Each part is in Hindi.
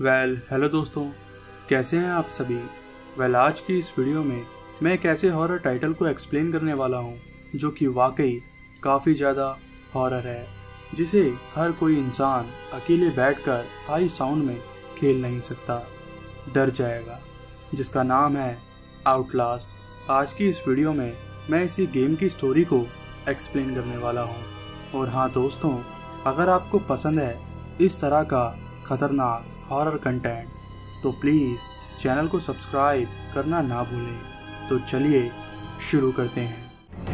हेलो दोस्तों, कैसे हैं आप सभी। आज की इस वीडियो में मैं एक ऐसे हॉरर टाइटल को एक्सप्लेन करने वाला हूं जो कि वाकई काफ़ी ज़्यादा हॉरर है, जिसे हर कोई इंसान अकेले बैठकर हाई साउंड में खेल नहीं सकता, डर जाएगा, जिसका नाम है आउटलास्ट। आज की इस वीडियो में मैं इसी गेम की स्टोरी को एक्सप्लेन करने वाला हूं। और हाँ दोस्तों, अगर आपको पसंद है इस तरह का खतरनाक हॉरर कंटेंट तो प्लीज़ चैनल को सब्सक्राइब करना ना भूलें। तो चलिए शुरू करते हैं।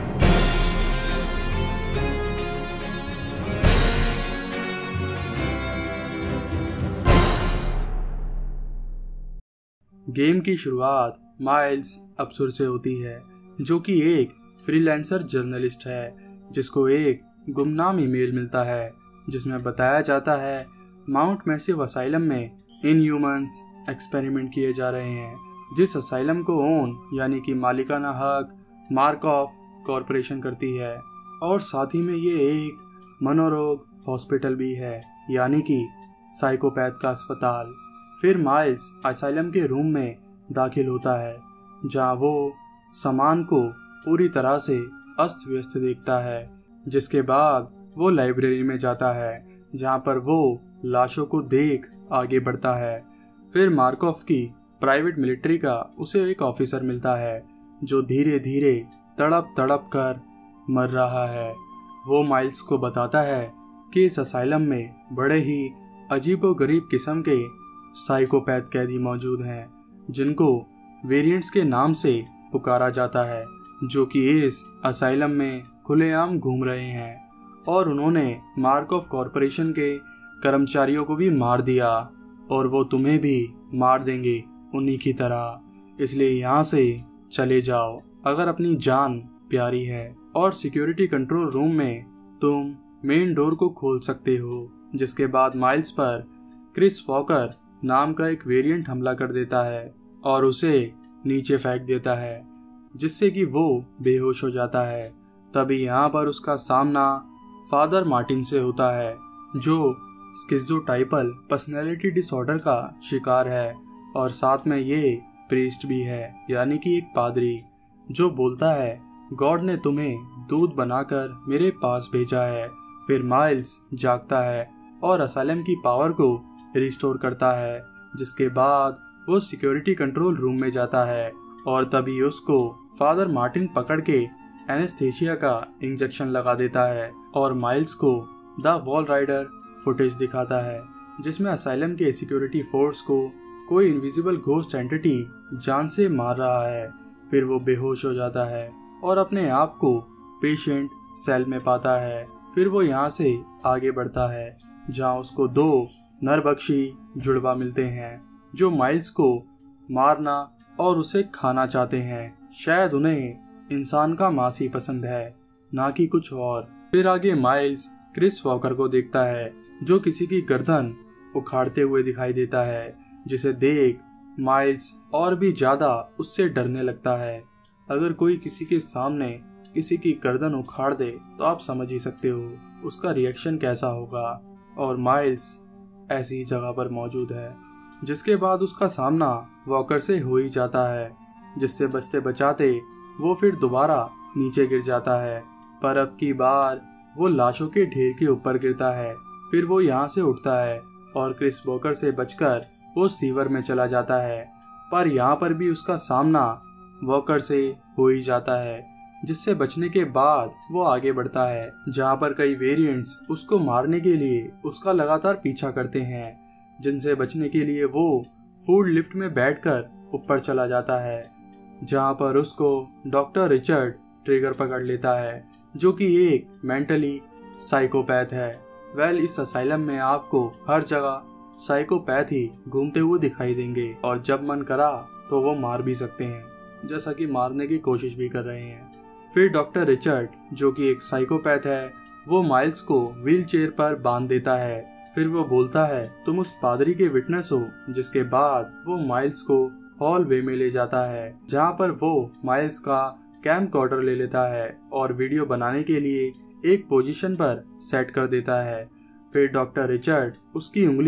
गेम की शुरुआत माइल्स अब्सुर से होती है, जो कि एक फ्रीलांसर जर्नलिस्ट है जिसको एक गुमनाम ईमेल मिलता है जिसमें बताया जाता है माउंट मैसिव असाइलम में इनह्यूमन्स एक्सपेरिमेंट किए जा रहे हैं, जिस असाइलम को ओन यानी कि मालिकाना हक मार्कॉफ कॉरपोरेशन करती है। और साथ ही में ये एक मनोरोग हॉस्पिटल भी है, यानी कि साइकोपैथ का अस्पताल। फिर माइल्स असाइलम के रूम में दाखिल होता है, जहां वो सामान को पूरी तरह से अस्त व्यस्त देखता है। जिसके बाद वो लाइब्रेरी में जाता है, जहां पर वो लाशों को देख आगे बढ़ता है। फिर मार्कॉफ की प्राइवेट मिलिट्री का उसे एक ऑफिसर मिलता है जो धीरे धीरे तड़प तड़प कर मर रहा है। वो माइल्स को बताता है कि इस असाइलम में बड़े ही अजीबोगरीब किस्म के साइकोपैथ कैदी मौजूद हैं, जिनको वेरिएंट्स के नाम से पुकारा जाता है, जो कि इस असाइलम में खुलेआम घूम रहे हैं। और उन्होंने मार्कॉफ कॉरपोरेशन के कर्मचारियों को भी मार दिया, और वो तुम्हें भी मार देंगे उन्हीं की तरह। इसलिए यहाँ से चले जाओ अगर अपनी जान प्यारी है। और सिक्योरिटी कंट्रोल रूम में तुम मेन डोर को खोल सकते हो। जिसके बाद माइल्स पर क्रिस वॉकर नाम का एक वेरिएंट हमला कर देता है और उसे नीचे फेंक देता है, जिससे कि वो बेहोश हो जाता है। तभी यहाँ पर उसका सामना फादर मार्टिन से होता है, जो स्किज़ोटाइपल पर्सनैलिटी डिसऑर्डर का शिकार है। और साथ में ये प्रीस्ट भी है, यानी कि एक पादरी, जो बोलता है गॉड ने तुम्हें दूध बनाकर मेरे पास भेजा है। फिर माइल्स जागता है और असाइलम की पावर को रिस्टोर करता है। जिसके बाद वो सिक्योरिटी कंट्रोल रूम में जाता है और तभी उसको फादर मार्टिन पकड़ के एनेस्थेसिया का इंजेक्शन लगा देता है और माइल्स को द वॉल राइडर फुटेज दिखाता है, जिसमें असाइलम के सिक्योरिटी फोर्स को कोई इनविजिबल घोस्ट एंटिटी जान से मार रहा है। फिर वो बेहोश हो जाता है और अपने आप को पेशेंट सेल में पाता है। फिर वो यहाँ से आगे बढ़ता है, जहाँ उसको दो नरभक्षी जुड़वा मिलते हैं, जो माइल्स को मारना और उसे खाना चाहते हैं। शायद उन्हें इंसान का मांस ही पसंद है, ना कि कुछ और। फिर आगे माइल्स क्रिस वॉकर को देखता है, जो किसी की गर्दन उखाड़ते हुए दिखाई देता है, जिसे देख माइल्स और भी ज्यादा उससे डरने लगता है। अगर कोई किसी के सामने किसी की गर्दन उखाड़ दे तो आप समझ ही सकते हो उसका रिएक्शन कैसा होगा। और माइल्स ऐसी जगह पर मौजूद है। जिसके बाद उसका सामना वॉकर से हो ही जाता है, जिससे बचते बचाते वो फिर दोबारा नीचे गिर जाता है, पर अब की बार वो लाशों के ढेर के ऊपर गिरता है। फिर वो यहाँ से उठता है और क्रिस वॉकर से बचकर वो सीवर में चला जाता है, पर यहाँ पर भी उसका सामना वॉकर से हो ही जाता है। जिससे बचने के बाद वो आगे बढ़ता है, जहाँ पर कई वेरिएंट्स उसको मारने के लिए उसका लगातार पीछा करते हैं, जिनसे बचने के लिए वो फूड लिफ्ट में बैठकर ऊपर चला जाता है, जहाँ पर उसको डॉक्टर रिचर्ड ट्रिगर पकड़ लेता है, जो कि एक मेंटली साइकोपैथ है। इस असाइलम में आपको हर जगह साइकोपैथ ही घूमते हुए दिखाई देंगे, और जब मन करा तो वो मार भी सकते हैं, जैसा कि मारने की कोशिश भी कर रहे हैं। फिर डॉक्टर रिचर्ड, जो कि एक साइकोपैथ है, वो माइल्स को व्हील चेयर पर बांध देता है। फिर वो बोलता है तुम उस पादरी के विटनेस हो। जिसके बाद वो माइल्स को हॉल वे में ले जाता है, जहाँ पर वो माइल्स का कैमकॉर्डर ले लेता है और वीडियो बनाने के लिए एक पोजीशन पर सेट कर देता है। फिर डॉक्टर रिचर्ड उसकी उंगलियां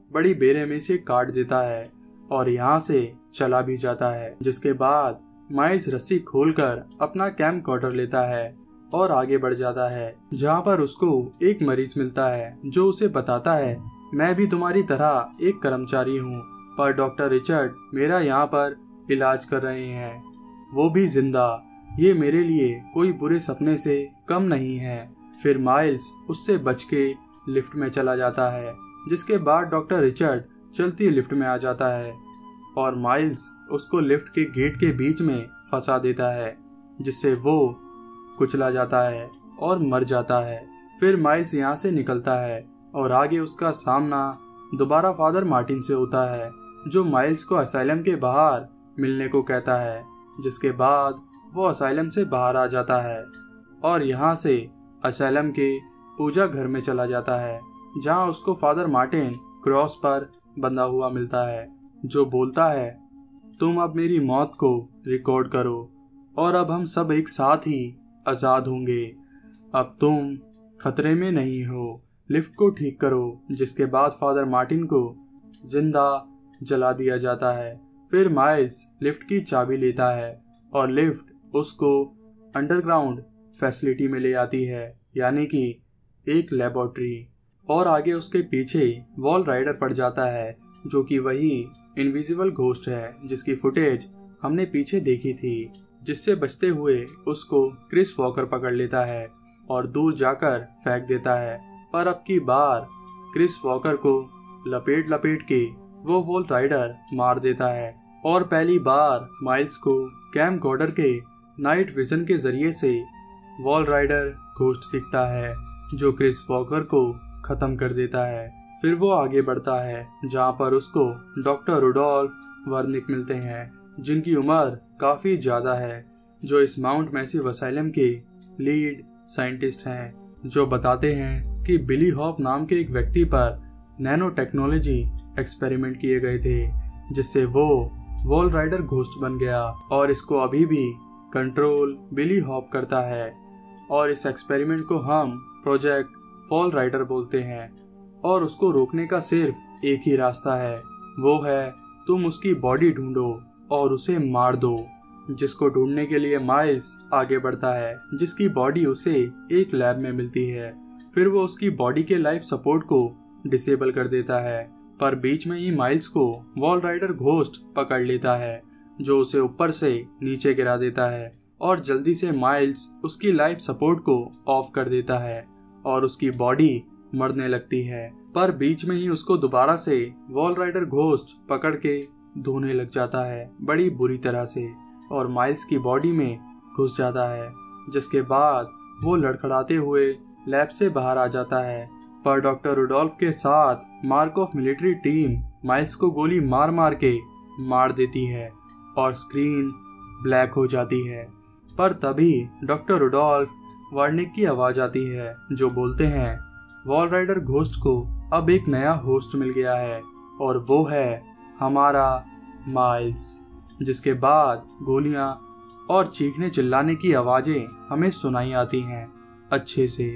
बड़ी बेरहमी से काट देता है और यहाँ से चला भी जाता है। जिसके बाद माइल्स रस्सी खोलकर अपना कैम्प कॉर्डर लेता है और आगे बढ़ जाता है, जहाँ पर उसको एक मरीज मिलता है जो उसे बताता है, मैं भी तुम्हारी तरह एक कर्मचारी हूँ, पर डॉक्टर रिचर्ड मेरा यहाँ पर इलाज कर रहे हैं, वो भी जिंदा। ये मेरे लिए कोई बुरे सपने से कम नहीं है। फिर माइल्स उससे बच के लिफ्ट में चला जाता है, जिसके बाद डॉक्टर रिचर्ड चलती लिफ्ट में आ जाता है और माइल्स उसको लिफ्ट के गेट के बीच में फंसा देता है, जिससे वो कुचला जाता है और मर जाता है। फिर माइल्स यहाँ से निकलता है और आगे उसका सामना दोबारा फादर मार्टिन से होता है, जो माइल्स को असाइलम के बाहर मिलने को कहता है। जिसके बाद वो असाइलम से बाहर आ जाता है और यहाँ से असाइलम के पूजा घर में चला जाता है, जहाँ उसको फादर मार्टिन क्रॉस पर बंधा हुआ मिलता है, जो बोलता है, तुम अब मेरी मौत को रिकॉर्ड करो और अब हम सब एक साथ ही आज़ाद होंगे। अब तुम खतरे में नहीं हो, लिफ्ट को ठीक करो। जिसके बाद फादर मार्टिन को जिंदा जला दिया जाता है। फिर माइल्स लिफ्ट की चाबी लेता है और लिफ्ट उसको अंडरग्राउंड फैसिलिटी में ले आती है, यानी कि एक लेबोरेटरी। और आगे उसके पीछे वॉल राइडर पड़ जाता है, जो कि वही इनविजिबल घोस्ट है जिसकी फुटेज हमने पीछे देखी थी, जिससे बचते हुए उसको क्रिस वॉकर पकड़ लेता है और दूर जाकर फेंक देता है। पर अब की बार क्रिस वॉकर को लपेट लपेट के वो वॉल राइडर मार देता है और पहली बार माइल्स को कैम्प कॉर्डर के नाइट विजन के जरिए से वॉल राइडर घोस्ट दिखता है, जो क्रिस वॉकर को खत्म कर देता है। फिर वो आगे बढ़ता है, जहाँ पर उसको डॉक्टर रुडोल्फ वर्निक मिलते हैं, जिनकी उम्र काफी ज्यादा है, जो इस माउंट मैसिव असाइलम के लीड साइंटिस्ट हैं, जो बताते हैं कि बिली हॉप नाम के एक व्यक्ति पर नैनो टेक्नोलॉजी एक्सपेरिमेंट किए गए थे, जिससे वो वॉल राइडर घोस्ट बन गया और इसको अभी भी कंट्रोल बिली हॉप करता है। और इस एक्सपेरिमेंट को हम प्रोजेक्ट वॉल राइडर बोलते हैं और उसको रोकने का सिर्फ एक ही रास्ता है, वो है तुम उसकी बॉडी ढूंढो और उसे मार दो। जिसको ढूंढने के लिए माइल्स आगे बढ़ता है, जिसकी बॉडी उसे एक लैब में मिलती है। फिर वो उसकी बॉडी के लाइफ सपोर्ट को डिसेबल कर देता है, पर बीच में ही माइल्स को वॉल राइडर घोस्ट पकड़ लेता है, जो उसे ऊपर से नीचे गिरा देता है और जल्दी से माइल्स उसकी लाइफ सपोर्ट को ऑफ कर देता है और उसकी बॉडी मरने लगती है। पर बीच में ही उसको दोबारा से वॉल राइडर घोस्ट पकड़ के धोने लग जाता है बड़ी बुरी तरह से और माइल्स की बॉडी में घुस जाता है। जिसके बाद वो लड़खड़ाते हुए लैब से बाहर आ जाता है, पर डॉक्टर रुडोल्फ के साथ Murkoff military team Miles को गोली मार मार के मार देती है और स्क्रीन ब्लैक हो जाती है। पर तभी डॉक्टर रुडोल्फ वार्निक की आवाज आती है, जो बोलते हैं वॉल राइडर घोस्ट को अब एक नया होस्ट मिल गया है और वो है हमारा माइल्स। जिसके बाद गोलियां और चीखने चिल्लाने की आवाजें हमें सुनाई आती हैं अच्छे से।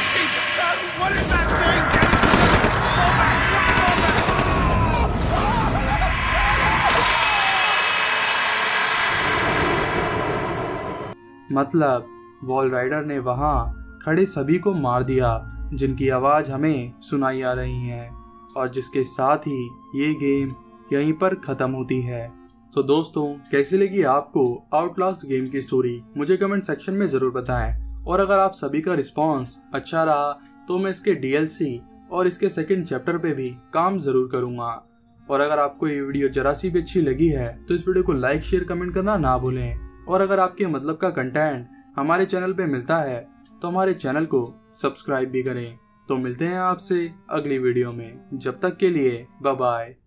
मतलब वॉल राइडर ने वहां खड़े सभी को मार दिया जिनकी आवाज हमें सुनाई आ रही है, और जिसके साथ ही ये गेम यहीं पर खत्म होती है। तो दोस्तों, कैसी लगी आपको आउटलास्ट गेम की स्टोरी, मुझे कमेंट सेक्शन में जरूर बताएं। और अगर आप सभी का रिस्पांस अच्छा रहा तो मैं इसके DLC और इसके सेकंड चैप्टर पे भी काम जरूर करूंगा। और अगर आपको ये वीडियो जरा सी भी अच्छी लगी है तो इस वीडियो को लाइक शेयर कमेंट करना ना भूलें। और अगर आपके मतलब का कंटेंट हमारे चैनल पे मिलता है तो हमारे चैनल को सब्सक्राइब भी करें। तो मिलते हैं आपसे अगली वीडियो में, जब तक के लिए बाय बाय।